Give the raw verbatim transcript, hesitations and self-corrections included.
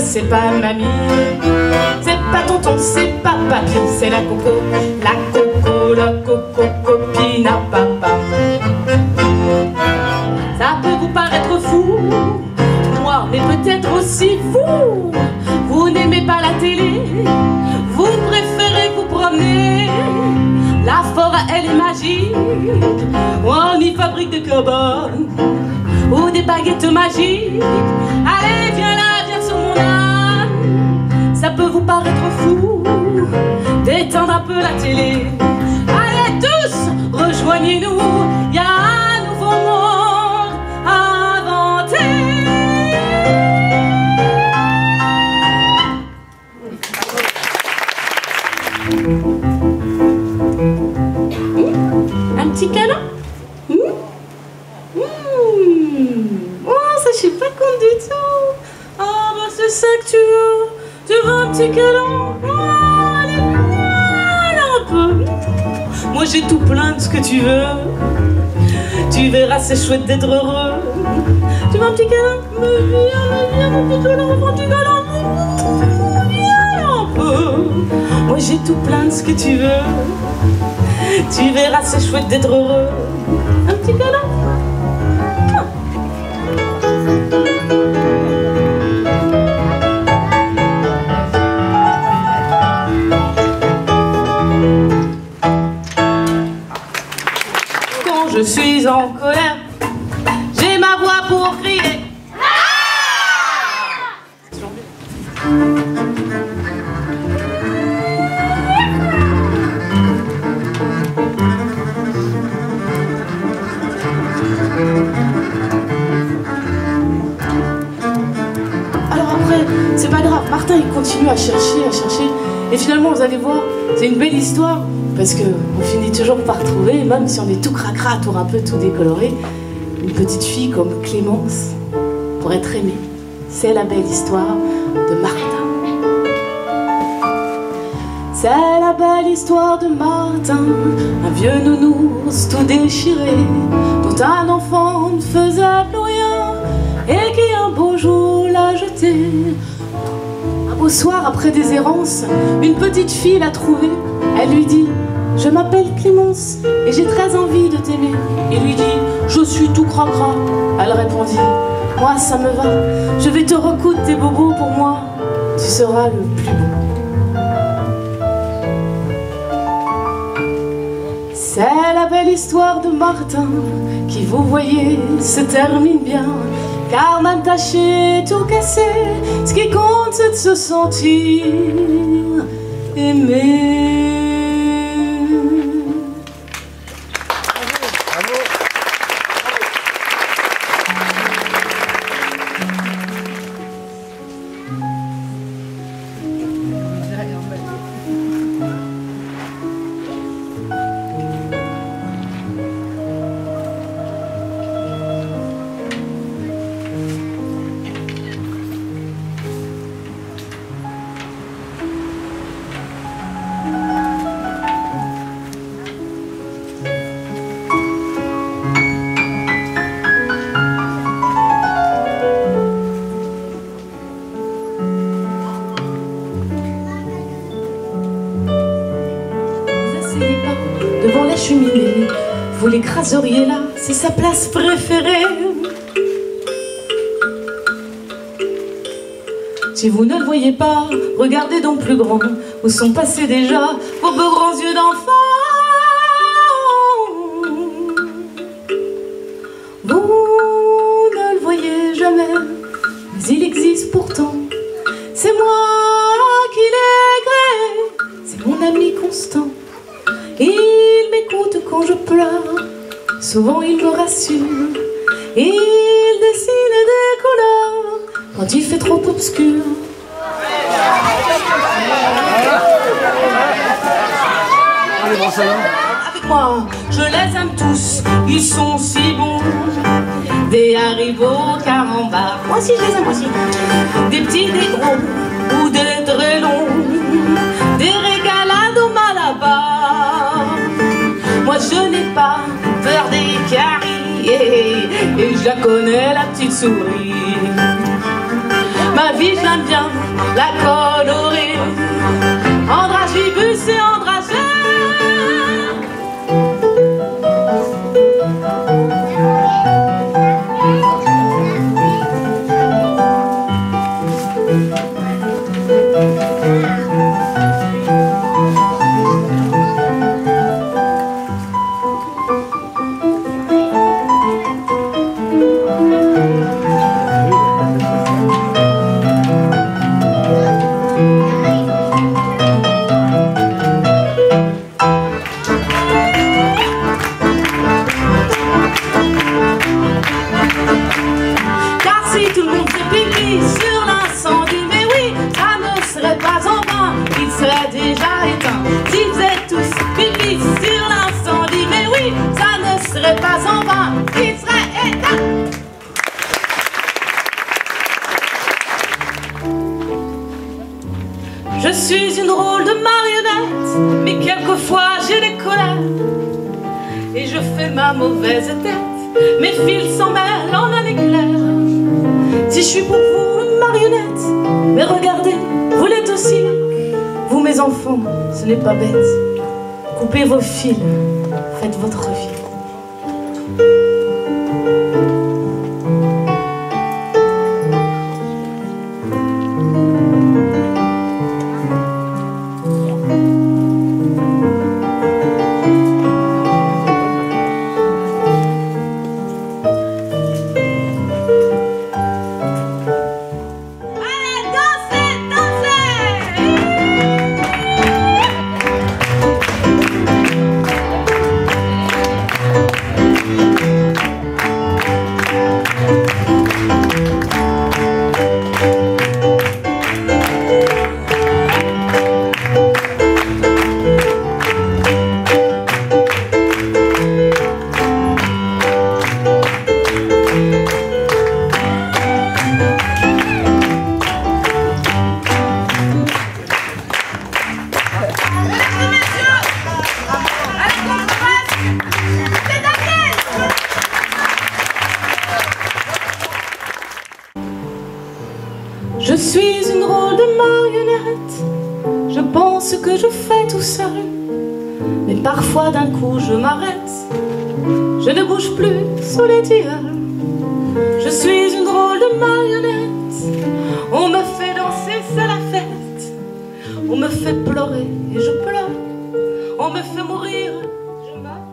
c'est pas mamie, c'est pas tonton, c'est pas papy, c'est la coco, la coco, la coco, copine à papa. Ça peut vous paraître fou, moi, mais peut-être aussi vous. Vous n'aimez pas la télé, vous préférez vous promener. La forêt, elle est magique, on y fabrique des carbones ou des baguettes magiques. Allez, viens là, viens sur mon âne. Ça peut vous paraître fou d'éteindre un peu la télé. Allez tous, rejoignez-nous, il y a un nouveau monde à inventer. Un petit câlin? Mmh. Mmh. Oh, ça je suis pas contre du tout. Ah oh, bah c'est ça que tu veux. Tu veux un petit câlin? Oh, allez, viens un peu. Moi j'ai tout plein de ce que tu veux. Tu verras, c'est chouette d'être heureux. Tu veux un petit câlin? Mais viens, viens, mon petit câlin, mon petit câlin. Viens un peu. Moi j'ai tout plein de ce que tu veux. Tu verras, c'est chouette d'être heureux. Un petit câlin. Quand je suis en colère, j'ai ma voix pour crier. C'est pas grave, Martin il continue à chercher, à chercher, et finalement vous allez voir, c'est une belle histoire, parce qu'on finit toujours par trouver, même si on est tout cracra, tout un peu tout décoloré, une petite fille comme Clémence, pour être aimée. C'est la belle histoire de Martin. C'est la belle histoire de Martin, un vieux nounours tout déchiré, dont un enfant ne faisait plus rien, et qui un beau jour l'a jeté. Au soir, après des errances, une petite fille l'a trouvée. Elle lui dit: je m'appelle Clémence et j'ai très envie de t'aimer. Il lui dit: je suis tout cracra. Elle répondit: moi ça me va, je vais te recoudre tes bobos pour moi, tu seras le plus beau. C'est la belle histoire de Martin qui, vous voyez, se termine bien. Car même taché, tout cassé, ce qui compte c'est de se sentir aimé. Devant la cheminée, vous l'écraseriez là, c'est sa place préférée. Si vous ne le voyez pas, regardez donc plus grand, où sont passés déjà vos beaux grands yeux d'enfant. Vous ne le voyez jamais, mais il existe pourtant. C'est moi qui l'ai créé, c'est mon ami constant. Il m'écoute quand je pleure, souvent il me rassure. Il dessine des couleurs quand il fait trop obscur. Avec moi, je les aime tous, ils sont si bons. Des Haribo, Carambars, moi aussi je les aime aussi. Des petits, des gros, ou des très longs. Des régalades au Malabar. Moi je n'ai pas peur des caries, et je la connais la petite souris. Ma vie j'aime bien la colorer. Andragibus et andragère. Déjà éteint. Si vous êtes tous pipi sur l'incendie, mais oui, ça ne serait pas en vain, il serait éteint. Je suis une drôle de marionnette, mais quelquefois j'ai des colères et je fais ma mauvaise tête. Mes fils s'en mêlent en un éclair. Si je suis pour vous une marionnette, mais regardez, vous l'êtes aussi. Vous mes enfants, ce n'est pas bête. Coupez vos fils, faites votre vie. Je suis une drôle de marionnette. Je pense que je fais tout seul, mais parfois d'un coup je m'arrête. Je ne bouge plus sous les tilleuls. Je suis une drôle de marionnette. On me fait danser, c'est la fête. On me fait pleurer et je pleure. On me fait mourir, je meurs.